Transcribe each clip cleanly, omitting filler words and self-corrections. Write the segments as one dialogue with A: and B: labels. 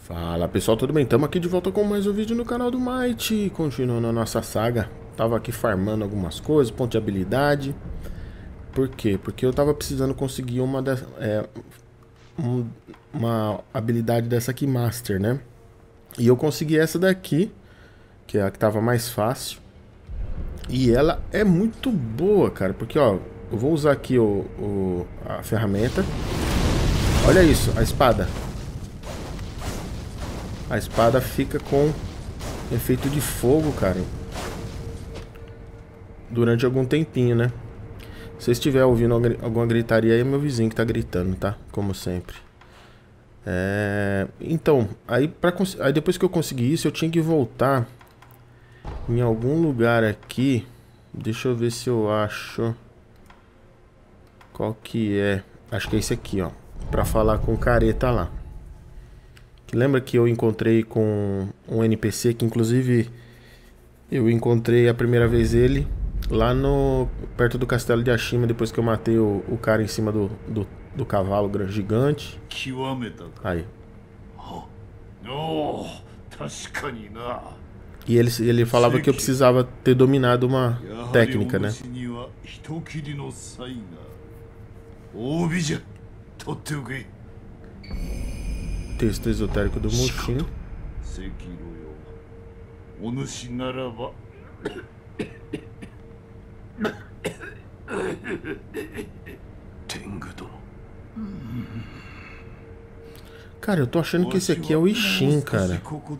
A: Fala pessoal, tudo bem? Estamos aqui de volta com mais um vídeo no canal do Might. Continuando a nossa saga. Tava aqui farmando algumas coisas, ponto de habilidade. Por quê? Porque eu tava precisando conseguir uma habilidade dessa aqui, Master, né? E eu consegui essa daqui, que é a que tava mais fácil. E ela é muito boa, cara. Porque, ó, eu vou usar aqui a ferramenta. Olha isso, a espada. A espada fica com efeito de fogo, cara, durante algum tempinho, né? Se você estiver ouvindo alguma gritaria aí, é meu vizinho que tá gritando, tá? Como sempre. Então, aí depois que eu consegui isso, eu tinha que voltar em algum lugar aqui. Deixa eu ver se eu acho qual que é. Acho que é esse aqui, ó, pra falar com o careta lá. Lembra que eu encontrei com um NPC que, inclusive, eu encontrei a primeira vez ele lá perto do castelo de Ashima, depois que eu matei o cara em cima do cavalo gigante. Aí. E ele falava que eu precisava ter dominado uma técnica, né? Texto esotérico do Mushin. Cara, eu tô achando que esse aqui é o Ishin, cara.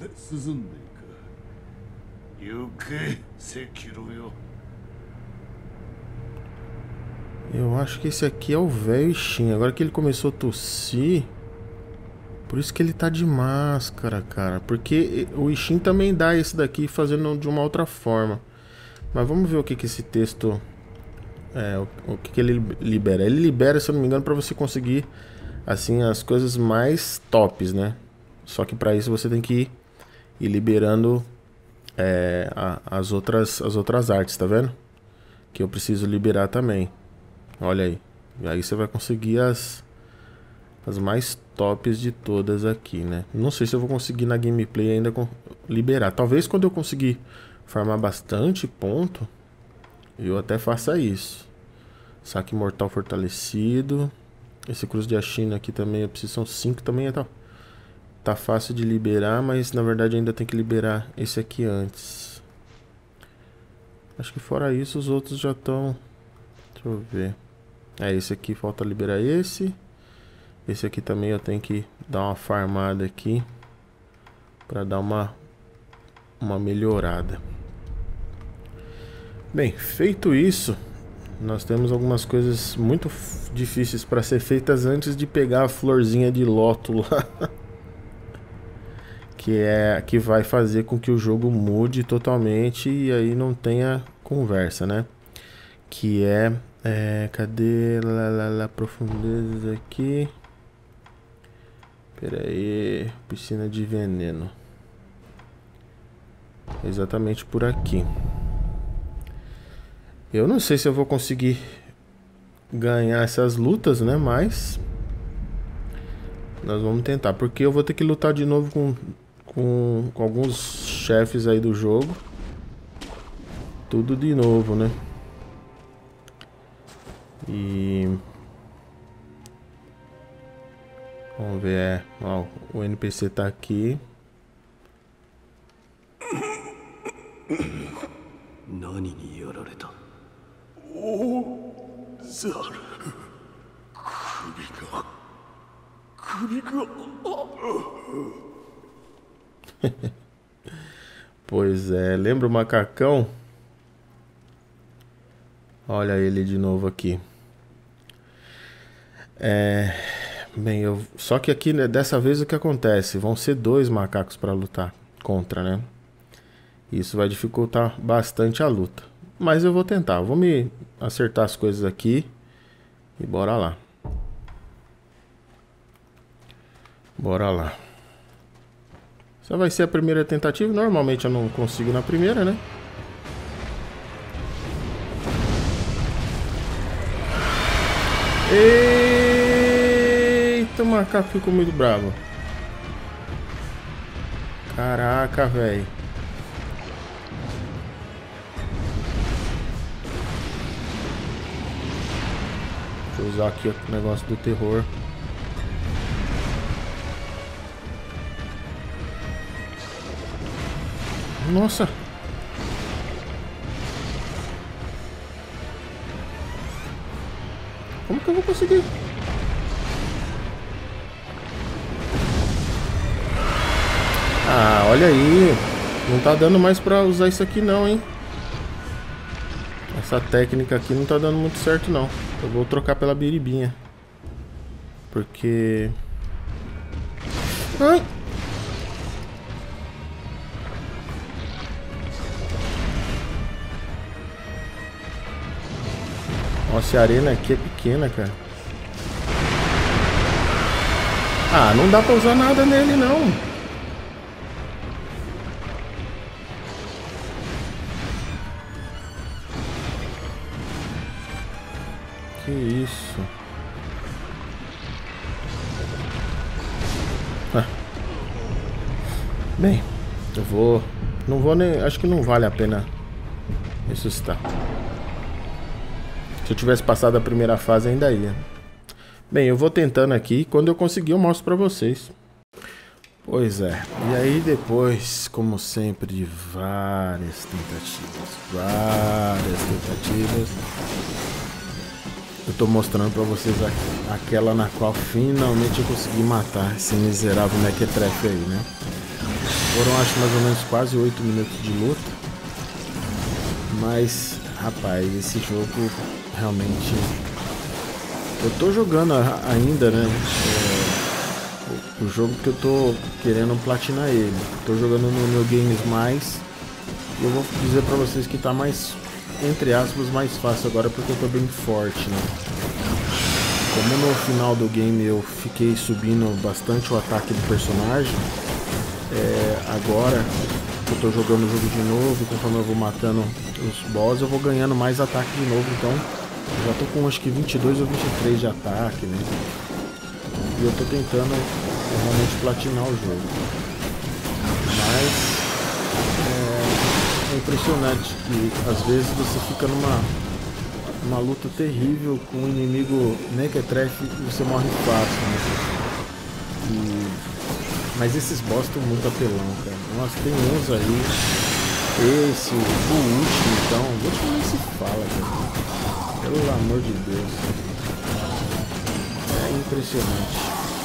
A: Eu acho que esse aqui é o velho Ishin. Agora que ele começou a tossir, por isso que ele tá de máscara, cara. Porque o Ishin também dá esse daqui fazendo de uma outra forma. Mas vamos ver o que esse texto... o que ele libera. Ele libera, se eu não me engano, pra você conseguir, assim, as coisas mais tops, né? Só que pra isso você tem que ir liberando as outras artes, tá vendo? Que eu preciso liberar também. Olha aí. E aí você vai conseguir as mais tops de todas aqui, né? Não sei se eu vou conseguir na gameplay ainda liberar. Talvez quando eu conseguir farmar bastante ponto, eu até faça isso. Saque mortal fortalecido. Esse cruz de Ashina aqui também eu preciso, são 5 também. Tá fácil de liberar, mas na verdade ainda tem que liberar esse aqui antes. Acho que fora isso os outros já estão... Deixa eu ver. Esse aqui falta liberar esse. Esse aqui também eu tenho que dar uma farmada aqui para dar uma melhorada. Bem, feito isso, nós temos algumas coisas muito difíceis para ser feitas antes de pegar a florzinha de loto lá. que vai fazer com que o jogo mude totalmente e aí não tenha conversa, né? Que cadê profundezas aqui? Pera aí, piscina de veneno. Exatamente por aqui. Eu não sei se eu vou conseguir ganhar essas lutas, né? Mas nós vamos tentar, porque eu vou ter que lutar de novo com alguns chefes aí do jogo. Tudo de novo, né? E vamos ver, ó, o NPC tá aqui. Pois é, lembra o macacão? Olha ele de novo aqui. Bem, só que aqui, né, dessa vez o que acontece? Vão ser 2 macacos para lutar contra, né? Isso vai dificultar bastante a luta. Mas eu vou tentar. Vou me acertar as coisas aqui. E bora lá. Bora lá. Essa vai ser a primeira tentativa. Normalmente eu não consigo na primeira, né? Eita, o macaco ficou muito bravo. Caraca, velho. Deixa eu usar aqui o negócio do terror. Nossa. Como que eu vou conseguir? Ah, olha aí. Não tá dando mais pra usar isso aqui não, hein? Essa técnica aqui não tá dando muito certo não. Eu vou trocar pela biribinha. Porque... Ai! Nossa, a arena aqui é pequena, cara. Ah, não dá pra usar nada nele, não. Que isso? Ah. Bem, eu vou... Não vou nem... Acho que não vale a pena ressuscitar. Se eu tivesse passado a primeira fase, ainda ia. Bem, eu vou tentando aqui. Quando eu conseguir, eu mostro pra vocês. Pois é. E aí depois, como sempre, de várias tentativas, eu tô mostrando pra vocês aquela na qual finalmente eu consegui matar esse miserável mequetrefe aí, né? Foram, acho, mais ou menos quase 8 minutos de luta. Mas, rapaz, esse jogo realmente... Eu tô jogando ainda, né? O jogo que eu tô querendo platinar ele. Tô jogando no New Games Mais. E eu vou dizer pra vocês que tá mais, entre aspas, mais fácil agora porque eu tô bem forte, né? Como no final do game eu fiquei subindo bastante o ataque do personagem, agora que eu tô jogando o jogo de novo, conforme eu vou matando os boss, eu vou ganhando mais ataque de novo, então eu já tô com acho que 22 ou 23 de ataque, né? E eu tô tentando realmente platinar o jogo. Mas é impressionante que às vezes você fica numa luta terrível com um inimigo mequetrefe e você morre fácil, né? Mas esses boss estão muito apelão, cara. Nossa, tem uns aí. Esse, o último então, o último nem se fala, cara. Pelo amor de Deus. É impressionante.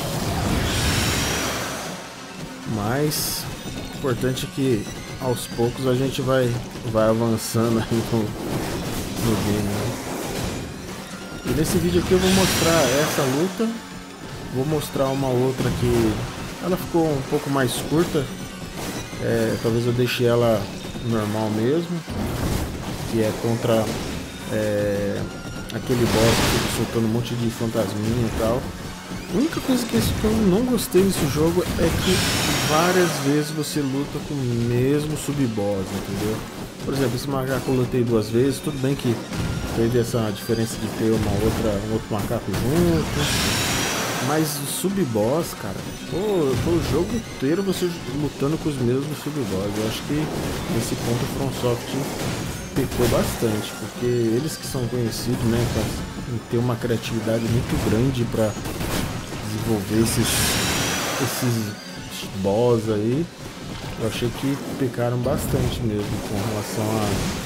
A: Mas o importante é que aos poucos a gente vai avançando aí no game, né? E nesse vídeo aqui eu vou mostrar essa luta. Vou mostrar uma outra que ela ficou um pouco mais curta. Talvez eu deixe ela normal mesmo, que é contra aquele boss que fica soltando um monte de fantasminha e tal. A única coisa que eu não gostei desse jogo é que várias vezes você luta com o mesmo sub-boss, entendeu? Por exemplo, esse macaco eu lutei 2 vezes, tudo bem que teve essa diferença de ter um outro macaco junto. Mas o sub-boss, cara, foi o jogo inteiro você lutando com os mesmos sub-boss. Eu acho que nesse ponto o From Soft pecou bastante, porque eles que são conhecidos, né, em ter uma criatividade muito grande para desenvolver esses boss aí, eu achei que pecaram bastante mesmo com relação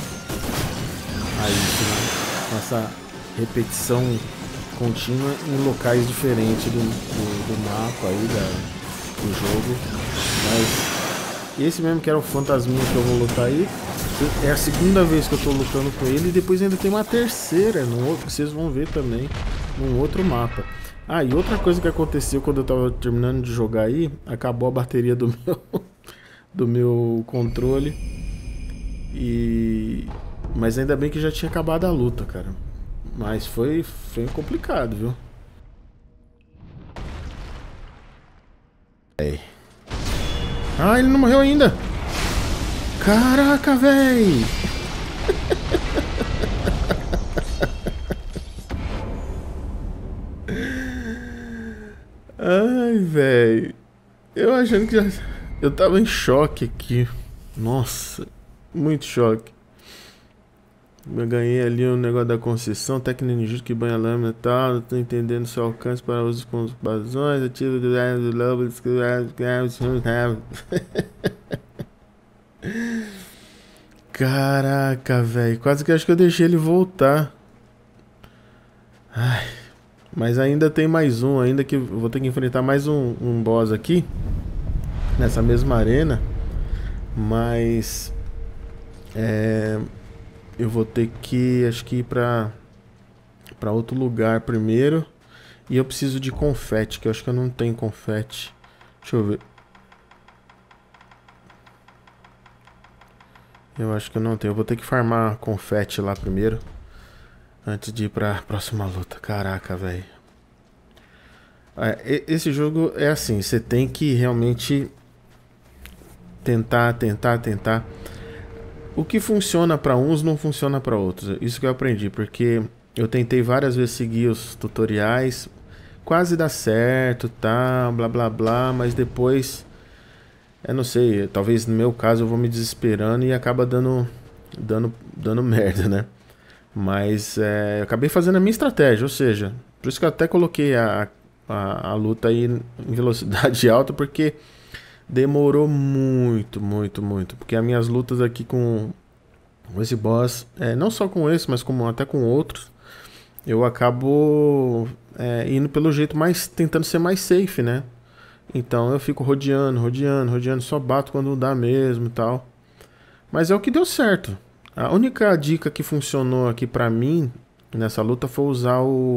A: a isso, né? Com essa repetição contínua em locais diferentes do mapa aí do jogo. Mas esse mesmo que era o fantasminha que eu vou lutar aí, é a segunda vez que eu tô lutando com ele, e depois ainda tem uma terceira no outro, que vocês vão ver também num outro mapa. Ah, e outra coisa que aconteceu quando eu tava terminando de jogar aí, acabou a bateria do meu controle. Mas ainda bem que já tinha acabado a luta, cara. Mas foi complicado, viu? Ah, ele não morreu ainda. Caraca, véi. Ai, velho. Eu achando que já... Eu tava em choque aqui. Nossa, muito choque. Eu ganhei ali o negócio da concessão, técnica ninjutsu que banha lâmina e tal. Não tô entendendo seu alcance para uso com os basões. Ativo do lobo. Caraca, velho. Quase que acho que eu deixei ele voltar. Ai, mas ainda tem mais um. Ainda que eu vou ter que enfrentar mais um boss aqui. Nessa mesma arena. Mas. Eu vou ter que, acho que ir pra outro lugar primeiro. E eu preciso de confete, que eu acho que eu não tenho confete. Deixa eu ver. Eu acho que eu não tenho. Eu vou ter que farmar confete lá primeiro. Antes de ir pra próxima luta. Caraca, velho. Esse jogo é assim. Você tem que realmente tentar. O que funciona pra uns não funciona pra outros. Isso que eu aprendi, porque eu tentei várias vezes seguir os tutoriais, quase dá certo, tá, blá blá blá, mas depois, eu não sei, talvez no meu caso eu vou me desesperando e acaba dando merda, né? Mas eu acabei fazendo a minha estratégia, ou seja, por isso que eu até coloquei a luta aí em velocidade alta, porque demorou muito, porque as minhas lutas aqui com esse boss, não só com esse, mas até com outros, eu acabo indo pelo jeito mais, tentando ser mais safe, né? Então eu fico rodeando, só bato quando dá mesmo e tal. Mas é o que deu certo. A única dica que funcionou aqui pra mim nessa luta foi usar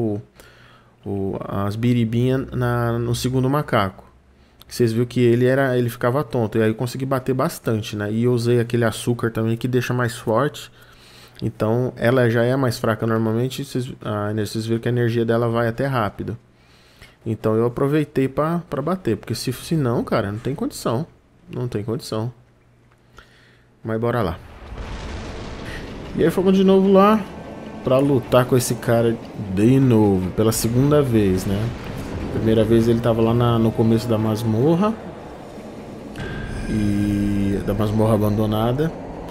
A: as biribinhas no segundo macaco. Vocês viram que ele ficava tonto. E aí eu consegui bater bastante, né? E eu usei aquele açúcar também que deixa mais forte. Então ela já é mais fraca normalmente. Vocês viram que a energia dela vai até rápido. Então eu aproveitei pra bater. Porque se não, cara, não tem condição. Não tem condição. Mas bora lá. E aí fomos de novo lá pra lutar com esse cara de novo. Pela segunda vez, né? Primeira vez ele tava lá no começo da masmorra. E da masmorra abandonada.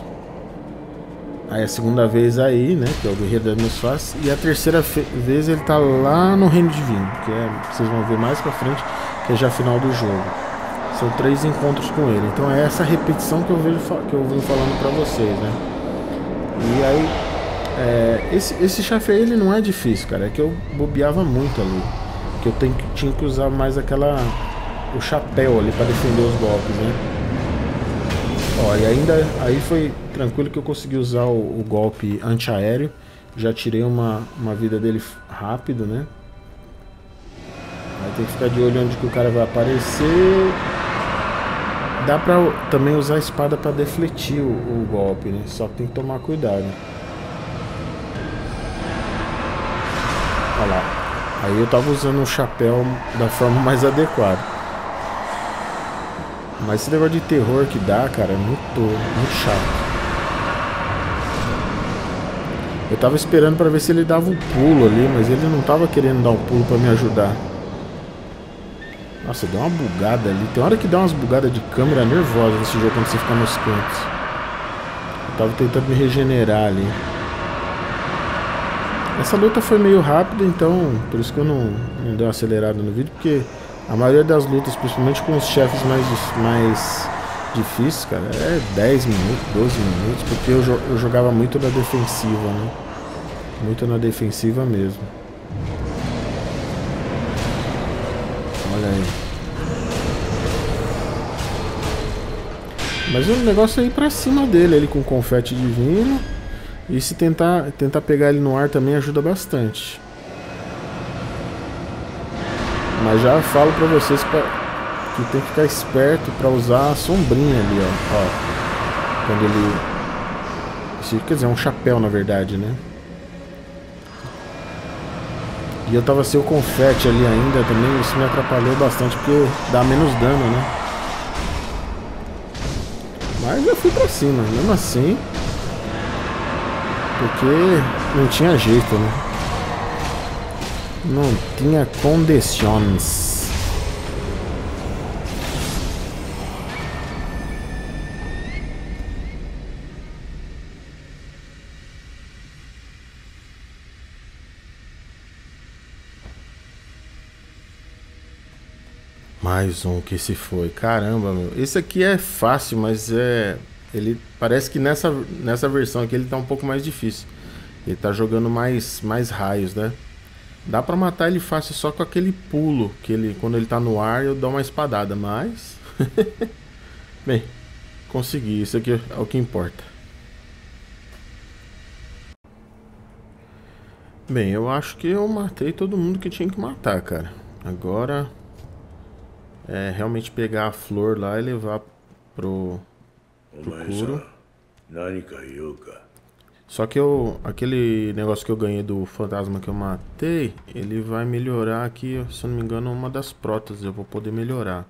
A: Aí a segunda vez aí, né? Que é o Guerreiro das Minhas Faces. E a terceira vez ele tá lá no Reino Divino. Que vocês vão ver mais pra frente. Que é já final do jogo. São 3 encontros com ele. Então é essa repetição que eu venho falando pra vocês, né? E aí esse chefe aí ele não é difícil, cara. É que eu bobeava muito ali. Que eu tinha que usar mais o chapéu ali para defender os golpes, né? Ó, e aí foi tranquilo que eu consegui usar o golpe antiaéreo. Já tirei uma vida dele rápido, né? Aí tem que ficar de olho onde que o cara vai aparecer. Dá pra também usar a espada para defletir o golpe, né? Só que tem que tomar cuidado. Olha lá. Aí eu tava usando o chapéu da forma mais adequada. Mas esse negócio de terror que dá, cara, é muito chato. Eu tava esperando pra ver se ele dava um pulo ali, mas ele não tava querendo dar um pulo pra me ajudar. Nossa, deu uma bugada ali. Tem hora que dá umas bugadas de câmera nervosa nesse jogo quando você fica nos cantos. Eu tava tentando me regenerar ali. Essa luta foi meio rápida, então por isso que eu não dei uma acelerada no vídeo, porque a maioria das lutas, principalmente com os chefes mais difíceis, cara, é 10 minutos, 12 minutos, porque eu jogava muito na defensiva, né? Muito na defensiva mesmo. Olha aí. Mas o negócio é ir pra cima dele, ele com confete divino. E se tentar pegar ele no ar também ajuda bastante. Mas já falo pra vocês que tem que ficar esperto pra usar a sombrinha ali, ó. Quando ele... Quer dizer, é um chapéu na verdade, né? E eu tava sem o confete ali ainda também, isso me atrapalhou bastante, porque dá menos dano, né? Mas eu fui pra cima, mesmo assim. Porque não tinha jeito, né? Não tinha condições. Mais um que se foi. Caramba, meu. Esse aqui é fácil, mas é... Ele parece que nessa versão aqui ele tá um pouco mais difícil. Ele tá jogando mais raios, né? Dá pra matar ele fácil só com aquele pulo. Que ele, quando ele tá no ar, eu dou uma espadada, mas... Bem, consegui. Isso aqui é o que importa. Bem, eu acho que eu matei todo mundo que tinha que matar, cara. Agora... É realmente pegar a flor lá e levar pro Kuro. Só que aquele negócio que eu ganhei do fantasma que eu matei, ele vai melhorar aqui, se eu não me engano, uma das próteses. Eu vou poder melhorar.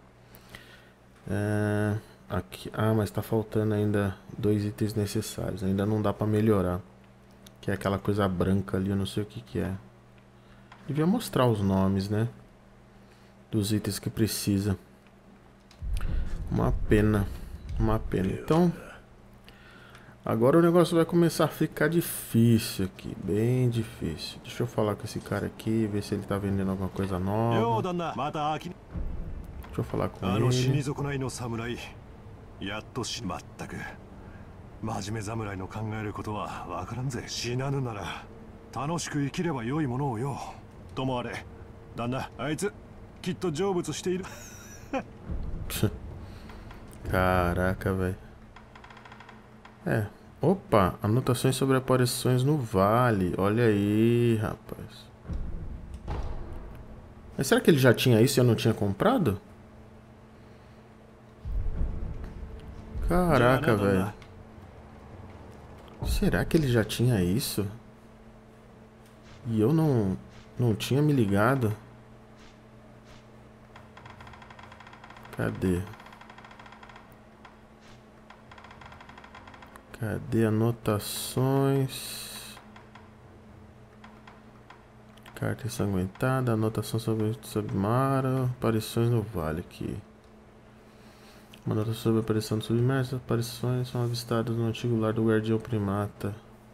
A: Aqui, mas tá faltando ainda 2 itens necessários. Ainda não dá pra melhorar. Que é aquela coisa branca ali, eu não sei o que que é. Devia mostrar os nomes, né? Dos itens que precisa. Uma pena. Uma pena. Então, agora o negócio vai começar a ficar difícil aqui. Bem difícil. Deixa eu falar com esse cara aqui, ver se ele tá vendendo alguma coisa nova. Deixa eu falar com ele. Caraca, velho. Opa, anotações sobre aparições no vale. Olha aí, rapaz. Mas será que ele já tinha isso e eu não tinha comprado? Caraca, velho. Será que ele já tinha isso? E eu não tinha me ligado? Cadê? Cadê anotações? Carta ensanguentada, anotação sobre Mara, aparições no vale aqui. Uma nota sobre a aparição do submerso. Aparições são avistadas no antigo lar do guardião primata.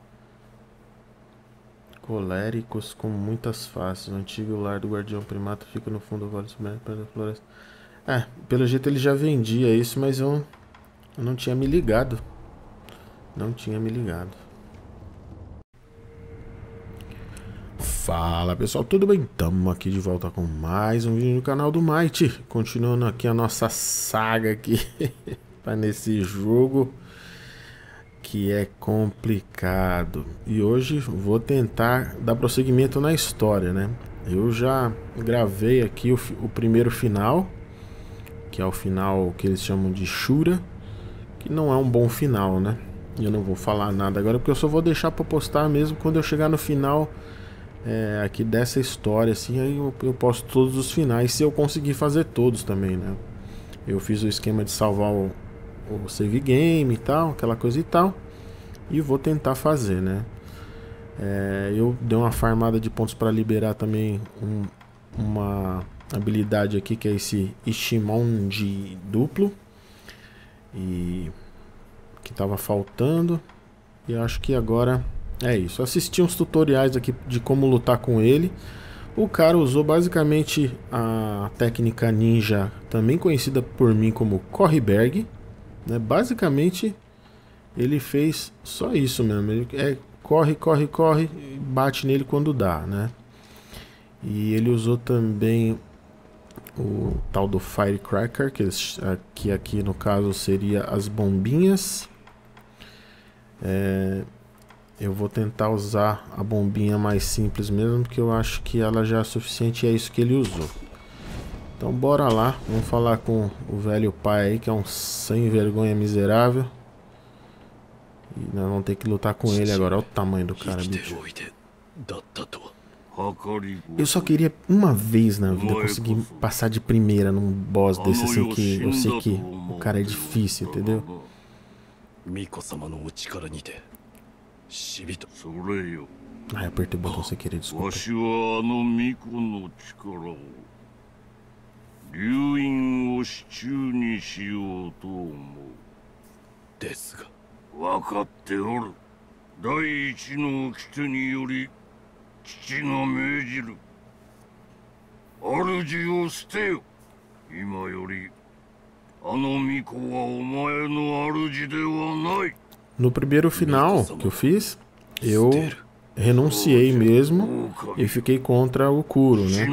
A: Coléricos com muitas faces. O antigo lar do guardião primata fica no fundo do vale submerso perto da floresta. Pelo jeito ele já vendia isso, mas eu não tinha me ligado. Não tinha me ligado. Fala pessoal, tudo bem? Estamos aqui de volta com mais um vídeo no canal do Might. Continuando aqui a nossa saga aqui para nesse jogo que é complicado. E hoje vou tentar dar prosseguimento na história, né? Eu já gravei aqui o primeiro final, que é o final que eles chamam de Shura, que não é um bom final, né? Eu não vou falar nada agora porque eu só vou deixar para postar mesmo quando eu chegar no final aqui dessa história, assim, aí eu posto todos os finais, se eu conseguir fazer todos também, né? Eu fiz o esquema de salvar o save game e tal, aquela coisa e tal, e vou tentar fazer, né? Eu dei uma farmada de pontos para liberar também uma habilidade aqui, que é esse Ishimonji duplo, e que tava faltando, e acho que agora é isso. Assisti uns tutoriais aqui de como lutar com ele. O cara usou basicamente a técnica ninja, também conhecida por mim como Correberg, né? Basicamente ele fez só isso mesmo. Ele corre, corre, corre, e bate nele quando dá, né? E ele usou também o tal do Firecracker, que aqui no caso seria as bombinhas. Eu vou tentar usar a bombinha mais simples mesmo, porque eu acho que ela já é suficiente e é isso que ele usou. Então bora lá, vamos falar com o velho pai aí, que é um sem vergonha miserável. E nós vamos ter que lutar com ele agora. Olha o tamanho do cara, bicho. Eu só queria uma vez na vida conseguir passar de primeira num boss desse, assim, que eu sei que o cara é difícil, entendeu? Eu apertei o botão sem querer, desculpa. No primeiro final que eu fiz, eu renunciei mesmo e fiquei contra o Kuro, né?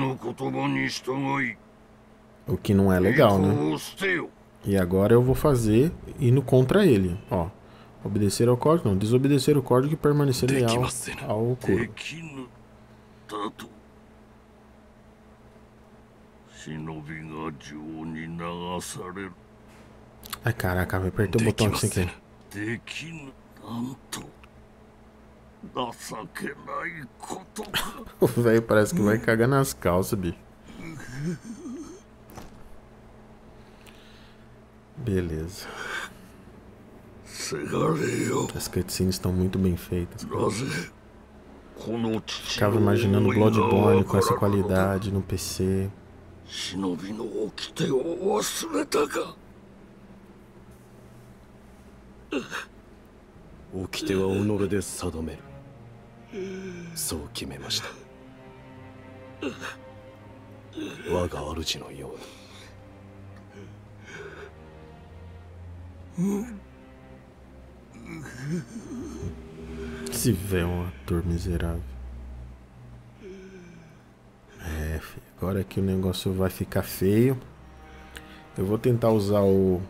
A: O que não é legal, né? E agora eu vou fazer indo contra ele, ó. Obedecer ao código, não. Desobedecer o código e permanecer leal ao Kuro. Ai, caraca, eu apertei o botão aqui sem querer. O velho parece que vai cagar nas calças, bicho. Beleza. As cutscenes estão muito bem feitas. Ficava imaginando Bloodborne com essa qualidade no PC.
B: 掟は己で定める。そう決めました。我が主のように。
A: Esse velho é um ator miserável. É, filho, agora que o negócio vai ficar feio. Eu vou tentar usar o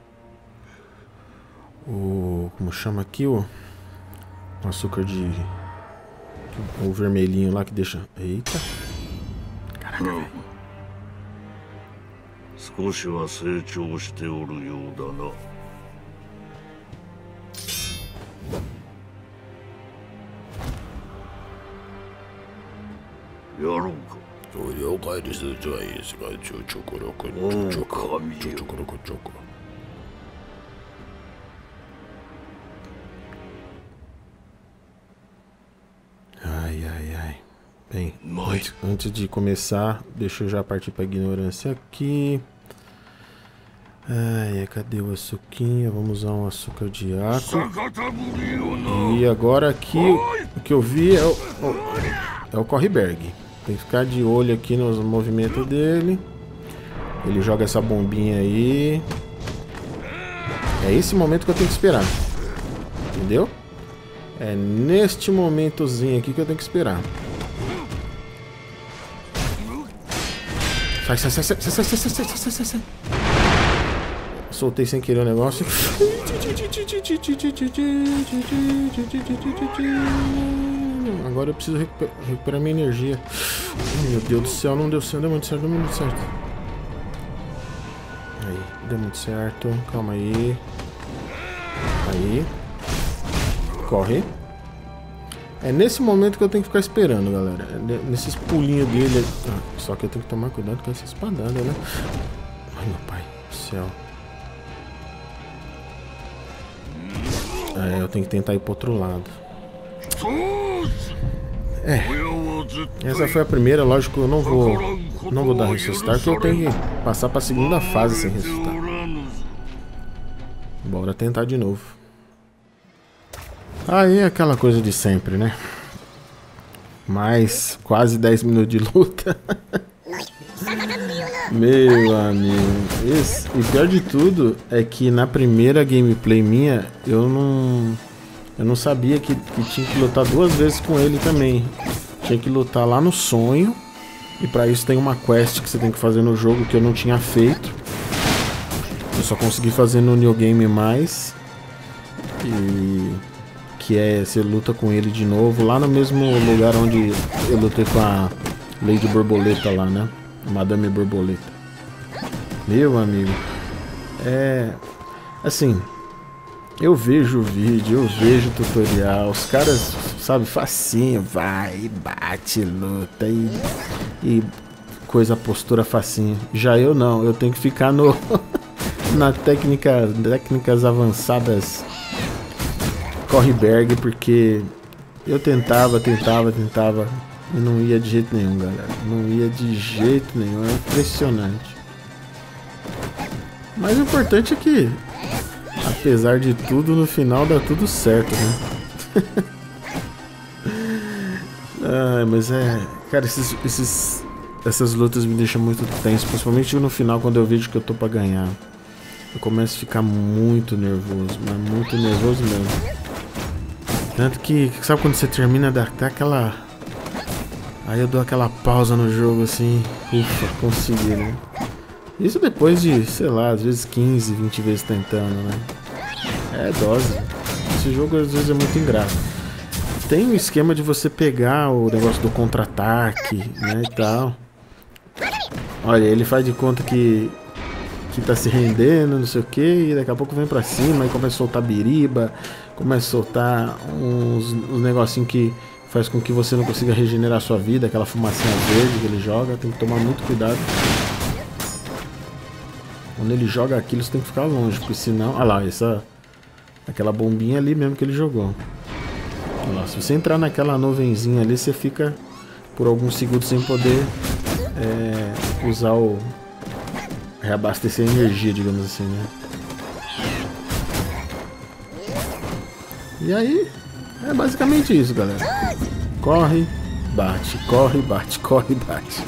A: como chama aqui o açúcar de o vermelhinho lá que deixa. Eita. Caraca, velho.
C: 少しは成長しておるようだな。やろうか。了解です。じゃあいいですか。ちょころこちょころこちょこ。
A: Ai, ai, ai. Bem, antes de começar, deixa eu já partir para ignorância aqui. Ai, cadê o açuquinha? Vamos usar um açúcar de água. E agora aqui, o que eu vi é o Correberg. Tem que ficar de olho aqui nos movimentos dele. Ele joga essa bombinha aí. É esse momento que eu tenho que esperar. Entendeu? É neste momentozinho aqui que eu tenho que esperar. Sai. Soltei sem querer o negócio. Agora eu preciso recuperar minha energia. Meu Deus do céu, não deu certo, deu muito certo, Aí, deu muito certo. Calma aí. Aí. Corre. É nesse momento que eu tenho que ficar esperando, galera. Nesses pulinhos dele. Só que eu tenho que tomar cuidado com essa espadada, né? Ai, meu pai do céu. É, eu tenho que tentar ir pro outro lado. É. Essa foi a primeira, lógico, eu não vou dar ressuscitar, porque eu tenho que passar pra segunda fase sem ressuscitar. Bora tentar de novo. Aí é aquela coisa de sempre, né? Mais quase 10 minutos de luta. Meu amigo. E pior de tudo é que na primeira gameplay minha, eu não sabia que tinha que lutar duas vezes com ele também. Tinha que lutar lá no sonho. E pra isso tem uma quest que você tem que fazer no jogo que eu não tinha feito. Eu só consegui fazer no New Game Mais. Que é, você luta com ele de novo lá no mesmo lugar onde eu lutei com a Lady Borboleta lá, né? Madame Borboleta. Meu amigo. É... Assim... Eu vejo o vídeo, eu vejo o tutorial, os caras, sabe, facinho, vai, bate, luta e coisa, postura facinho. Já eu não, eu tenho que ficar na técnicas avançadas Correberg, porque eu tentava e não ia de jeito nenhum, galera. Não ia de jeito nenhum, é impressionante. Mas o importante é que apesar de tudo, no final dá tudo certo, né? Mas é... Cara, Essas lutas me deixam muito tenso, principalmente no final, quando eu vejo que eu tô pra ganhar. Eu começo a ficar muito nervoso, mas muito nervoso mesmo. Tanto que, sabe quando você termina, dá até aquela... Aí eu dou aquela pausa no jogo assim, ufa, consegui, né? Isso depois de, sei lá, às vezes 15, 20 vezes tentando, né? É dose. Esse jogo às vezes é muito ingrato. Tem um esquema de você pegar o negócio do contra-ataque, né, e tal. Olha, ele faz de conta que tá se rendendo, não sei o que, e daqui a pouco vem pra cima e começa a soltar biriba, começa a soltar uns negocinhos que faz com que você não consiga regenerar sua vida, aquela fumacinha verde que ele joga, tem que tomar muito cuidado. Quando ele joga aquilo, você tem que ficar longe, porque senão... Olha lá, aquela bombinha ali mesmo que ele jogou. Olha lá, se você entrar naquela nuvenzinha ali, você fica por alguns segundos sem poder usar o... reabastecer a energia, digamos assim, né? E aí, é basicamente isso, galera. Corre, bate, corre, bate, corre, bate.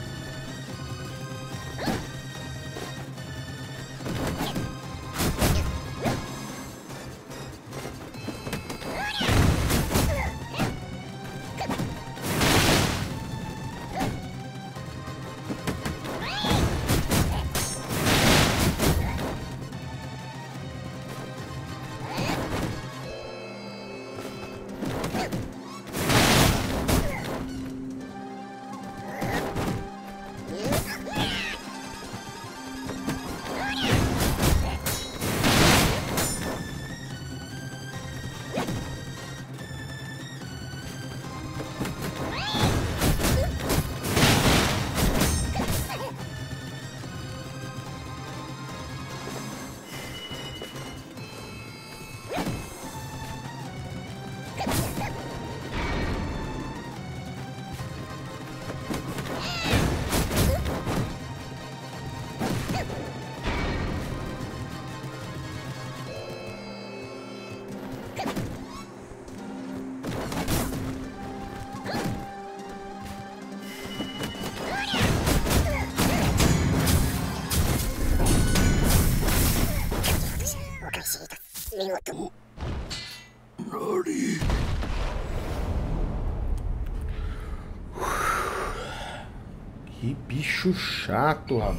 A: Que bicho chato, rapaz.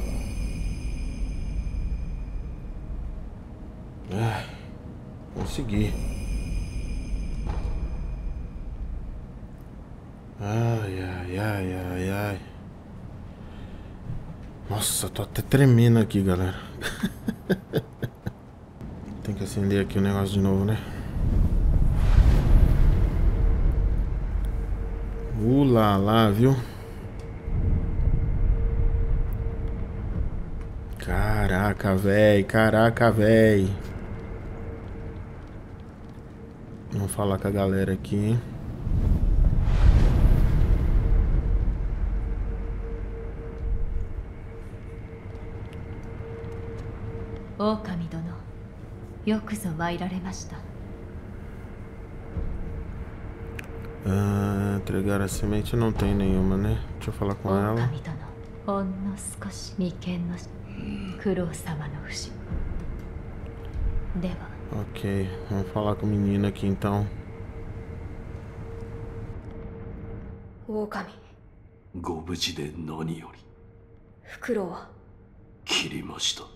A: Consegui. Ai, ai, ai, ai, ai. Nossa, tô até tremendo aqui, galera. Tem que acender aqui o negócio de novo, né? Lá, viu? Caraca, véi, caraca, véi. Vamos falar com a galera aqui, hein?
D: Okami dono, yokuzo wairaremashita.
A: Entregar a semente não tem nenhuma, né? Deixa eu falar com ela.
D: Okami dono, honno sukoshi miken no kurou-sama no fushi. Dewa.
A: Ok, vamos falar com o menino aqui então.
D: Okami.
B: ご無事で何より。
D: フクロウは
B: 切りました。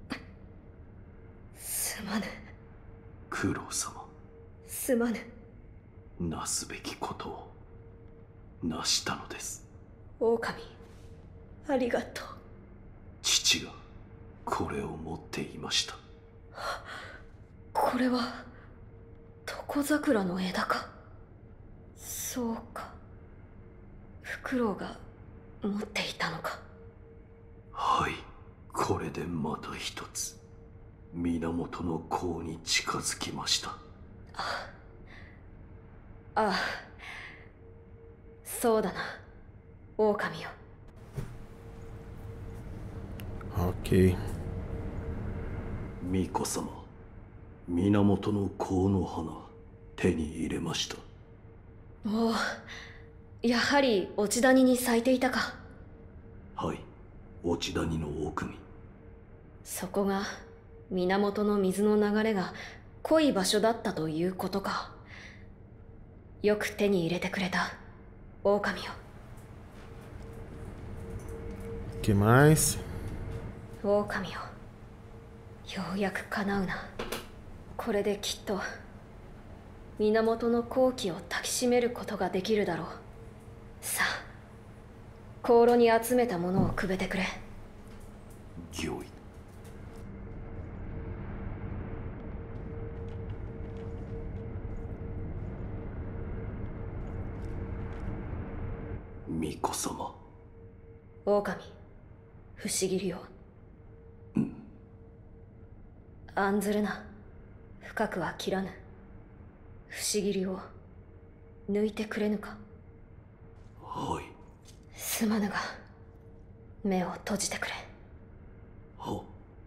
D: すまぬ。
B: 九郎様。
D: すまぬ。
B: なすべきことをなしたのです。
D: 狼、ありがとう。
B: 父がこれを持っていました。
D: これは床桜の枝か。そうか、フクロウが持っていたのか。
B: はい、これでまた一つ源の甲に近づきました。
D: ああ、そうだな、狼よ。
A: Ok.
B: 巫女様、源の甲の花手に入れました。
D: おお、やはり落ち谷に咲いていたか。
B: はい、落ち谷の奥に。
D: そこが源の水の流れが濃い場所だったということか。よく手に入れてくれた狼よ。
A: Que mais?
D: 狼よ、ようやく叶うな。これできっと源の好機を抱きしめることができるだろう。さあ、香炉に集めたものをくべてくれ。
B: 御意。巫女様。
D: 狼、不思議よ。案ずるな。深くは切らぬ。不思議を抜いてくれぬか。
B: はい。
D: すまぬが、目を閉じてくれ。
B: は。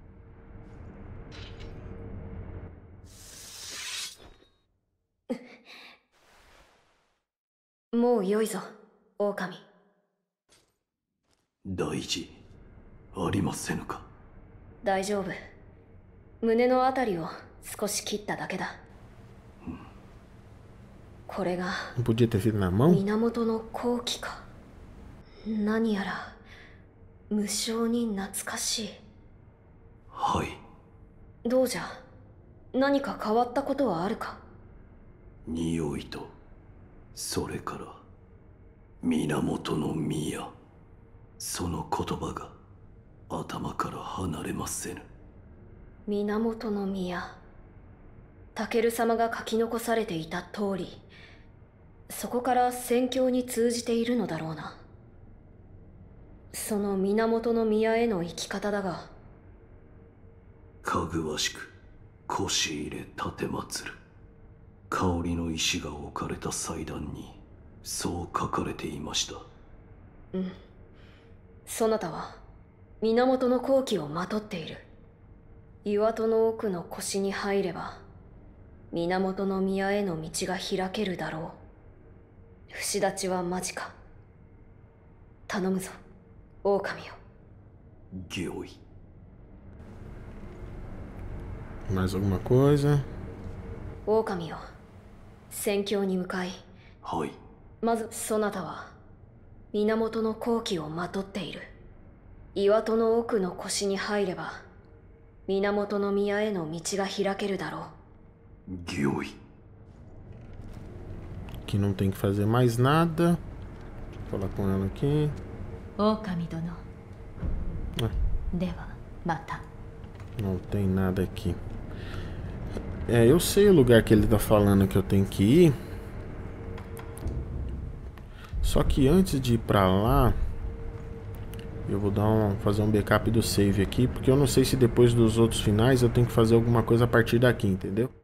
D: もう良いぞ、狼。
B: 大事ありませぬか。
D: 大丈夫。胸のあたりを少し切っただけだ。これが
A: Não podia ter sido na mão?
D: 源の好機か。何やら無性に懐かしい。
B: はい。
D: どうじゃ、何か変わったことはあるか。
B: 匂いと、それから源の宮、その言葉が頭から離れませぬ。
D: 源の宮、タケル様が書き残されていた通り、そこから宣教に通じているのだろうな。その源の宮への生き方だが、
B: かぐわしく腰入れ立てまつる。香りの石が置かれた祭壇にそう書かれていました。
D: うん。そなたは源の好機をまとっている。岩戸の奥の腰に入れば源の宮への道が開けるだろう。節立ちは間近。頼むぞ、狼よ。
B: 御意。
A: Mais alguma coisa?
D: 狼よ、宣教に向かい、
B: はい。
D: まずそなたは源の好機をまとっている。岩戸の奥の腰に入れば源の宮への道が開けるだろう。
B: 御意。
A: Aqui não tem que fazer mais nada. Vou falar com ela aqui.
E: 狼殿。
A: Ah,
E: ではまた。
A: não tem nada aqui. É, eu sei o lugar que ele tá falando que eu tenho que ir. Só que antes de ir pra lá, eu vou fazer um backup do save aqui, porque eu não sei se depois dos outros finais eu tenho que fazer alguma coisa a partir daqui, entendeu?